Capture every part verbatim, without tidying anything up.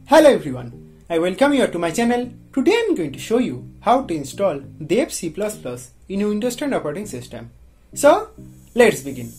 Hello everyone, I welcome you to my channel. Today I am going to show you how to install DEV C plus plus in your Windows ten operating system. So let's begin.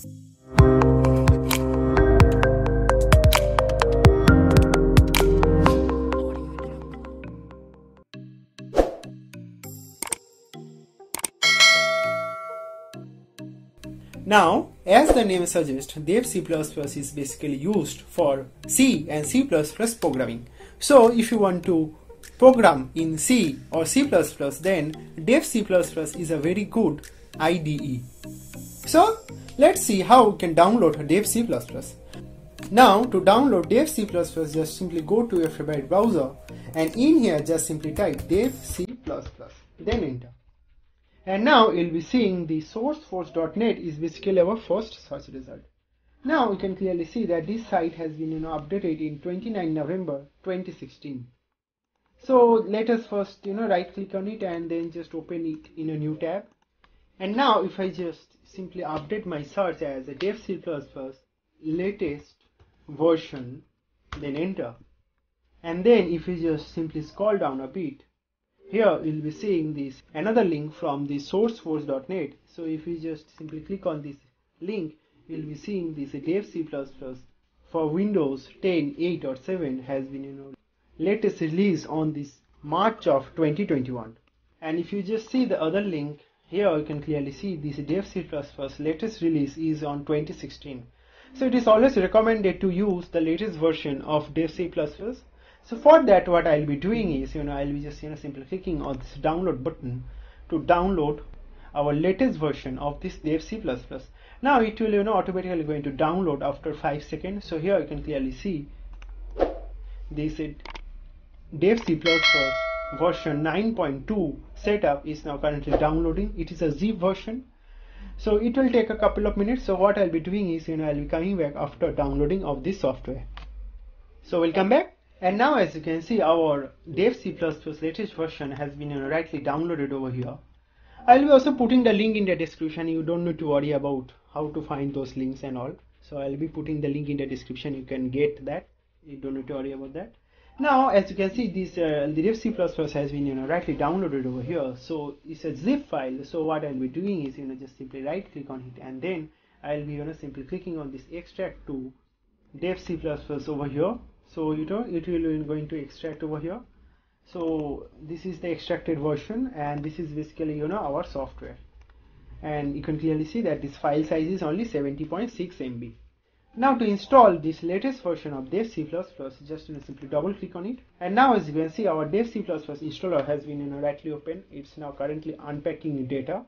Now, as the name suggests, DEV C plus plus is basically used for C and C plus plus programming. So if you want to program in C or C plus plus, then DEV C plus plus is a very good I D E. So let's see how we can download DEV C plus plus. Now to download DEV C plus plus, just simply go to your favorite browser and in here just simply type DEV C plus plus, then enter. And now you'll be seeing the sourceforce dot net is basically our first search result. Now you can clearly see that this site has been you know updated in twenty-ninth November twenty sixteen. So let us first you know right click on it and then just open it in a new tab. And now if I just simply update my search as a DEV C plus plus latest version, then enter. And then if you just simply scroll down a bit, here you'll be seeing this another link from the sourceforce dot net. So if you just simply click on this link, you'll be seeing this DEV C plus plus for Windows ten, eight or seven has been you know latest release on this March of twenty twenty-one. And if you just see the other link, here you can clearly see this DEV C plus plus latest release is on twenty sixteen. So it is always recommended to use the latest version of DEV C plus plus. So for that, what I'll be doing is, you know, I'll be just, you know, simply clicking on this download button to download our latest version of this DEV C plus plus. Now it will, you know, automatically going to download after five seconds. So here you can clearly see this DEV C plus plus version nine point two setup is now currently downloading. It is a zip version. So it will take a couple of minutes. So what I'll be doing is, you know, I'll be coming back after downloading of this software. So we'll come back. And now as you can see, our DEV C plus plus latest version has been you know, rightly downloaded over here. I will be also putting the link in the description. You don't need to worry about how to find those links and all. So I'll be putting the link in the description. You can get that. You don't need to worry about that. Now as you can see, this uh, the DEV C plus plus has been you know rightly downloaded over here. So it's a zip file. So what I'll be doing is you know just simply right click on it and then I'll be you know simply clicking on this extract to DEV C plus plus over here. So you know it will be going to extract over here. So this is the extracted version and this is basically you know our software. And you can clearly see that this file size is only seventy point six M B. Now to install this latest version of DEV C plus plus, just you know, simply double click on it. And now as you can see, our DEV C plus plus installer has been you know rightly open. It's now currently unpacking data.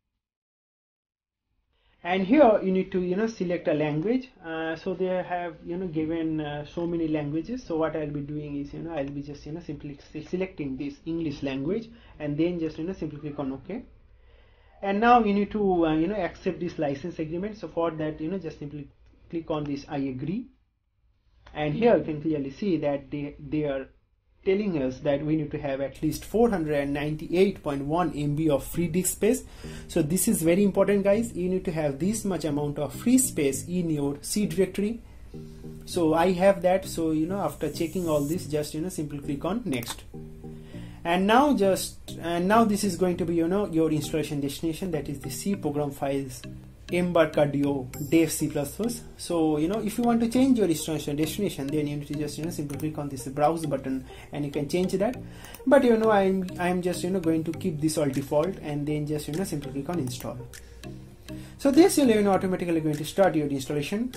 And here you need to you know select a language. Uh, so they have you know given uh, so many languages. So what I'll be doing is you know I'll be just you know simply selecting this English language and then just you know simply click on OK. And now you need to uh, you know accept this license agreement. So for that you know just simply click on this I agree. And here you can clearly see that they they are telling us that we need to have at least four hundred ninety-eight point one M B of free disk space. So this is very important, guys. You need to have this much amount of free space in your C directory. So I have that. So you know after checking all this, just you know simply click on next. And now just and now this is going to be you know your installation destination, that is the C program files embarcadero DEV C plus plus. So you know if you want to change your installation destination, then you need to just you know simply click on this browse button and you can change that. But you know I'm I'm just you know going to keep this all default and then just you know simply click on install. So this will you know automatically going to start your installation.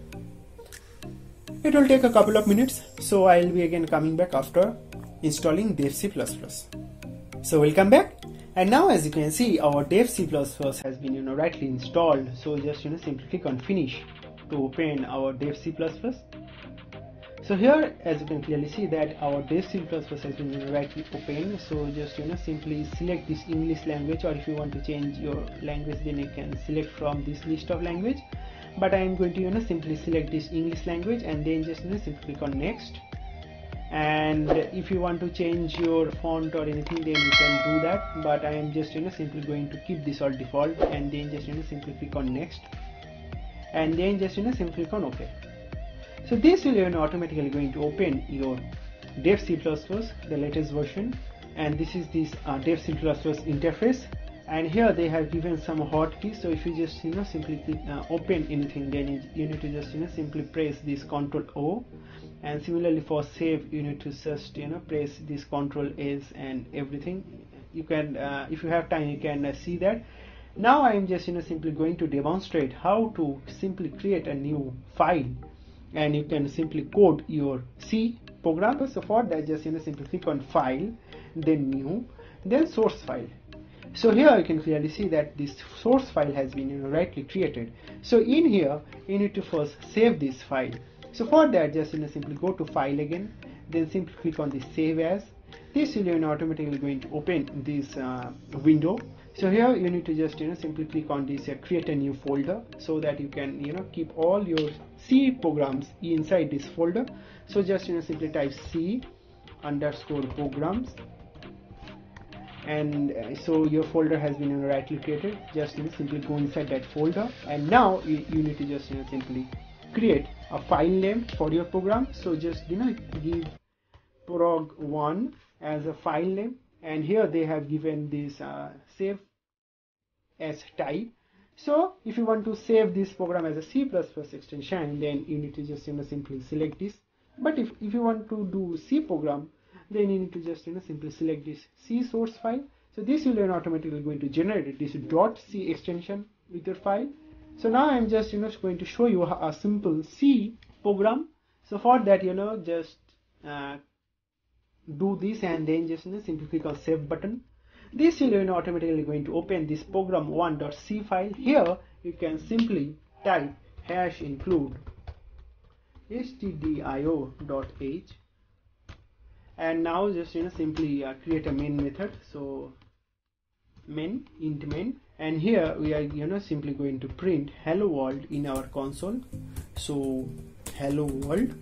It will take a couple of minutes. So I'll be again coming back after installing DEV C plus plus. So we'll come back. And now as you can see, our DEV C plus plus has been you know rightly installed. So just you know simply click on finish to open our DEV C plus plus. So here as you can clearly see that our DEV C plus plus has been you know, rightly opened. So just you know simply select this English language, or if you want to change your language then you can select from this list of language. But I am going to you know simply select this English language and then just you know simply click on next. And if you want to change your font or anything, then you can do that, but I am just you know simply going to keep this all default and then just you know simply click on next and then just you know simply click on OK. So this will you know automatically going to open your DEV C plus plus, the latest version, and this is this uh, DEV C plus plus interface. And here they have given some hotkeys, so if you just you know simply click, uh, open anything, then you, you need to just you know simply press this Control O, and similarly for save you need to just you know press this Control S and everything. You can uh, if you have time you can uh, see that. Now I am just you know simply going to demonstrate how to simply create a new file, and you can simply code your C program. So for that, just you know simply click on File, then New, then Source File. So here you can clearly see that this source file has been you know, rightly created. So in here you need to first save this file. So for that, just you know simply go to File again, then simply click on the Save As. This will you know automatically going to open this uh, window. So here you need to just you know simply click on this uh, Create a New Folder, so that you can you know keep all your C programs inside this folder. So just you know simply type C underscore programs, and uh, so your folder has been you know, rightly created. Just you know, simply go inside that folder, and now you, you need to just you know simply create a file name for your program. So just you know give prog one as a file name, and here they have given this uh, save as type. So if you want to save this program as a C plus plus extension, then you need to just you know simply select this. But if, if you want to do C program, then you need to just you know simply select this C source file. So this will then automatically going to generate this .c extension with your file. So now I'm just you know going to show you a simple C program. So for that, you know just uh, do this, and then just you know simply click on Save button. This will you know automatically going to open this program one.c file. Here you can simply type hash include stdio.h, and now just you know simply uh, create a main method. So main int main, and here we are you know simply going to print hello world in our console. So hello world,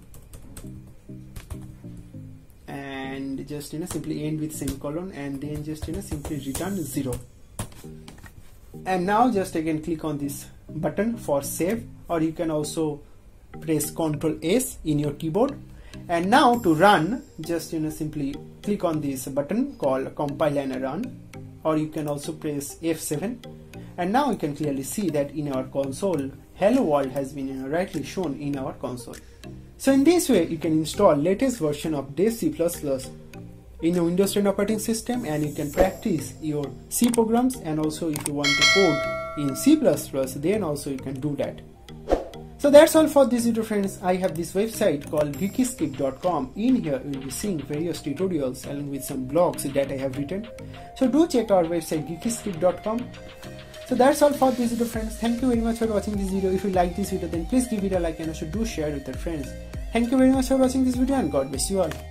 and just you know simply end with semicolon, and then just you know simply return zero. And now just again click on this button for save, or you can also press Control S in your keyboard. And now to run, just you know simply click on this button called compile and run, or you can also press F seven. And now you can clearly see that in our console hello world has been you know, rightly shown in our console. So in this way you can install latest version of DEV C plus plus in a Windows ten operating system, and you can practice your C programs. And also if you want to code in C plus plus, then also you can do that. So that's all for this video, friends. I have this website called geeky skip dot com. In here you will be seeing various tutorials along with some blogs that I have written. So do check our website geeky skip dot com. So that's all for this video, friends. Thank you very much for watching this video. If you like this video, then please give it a like, and also do share with your friends. Thank you very much for watching this video, and God bless you all.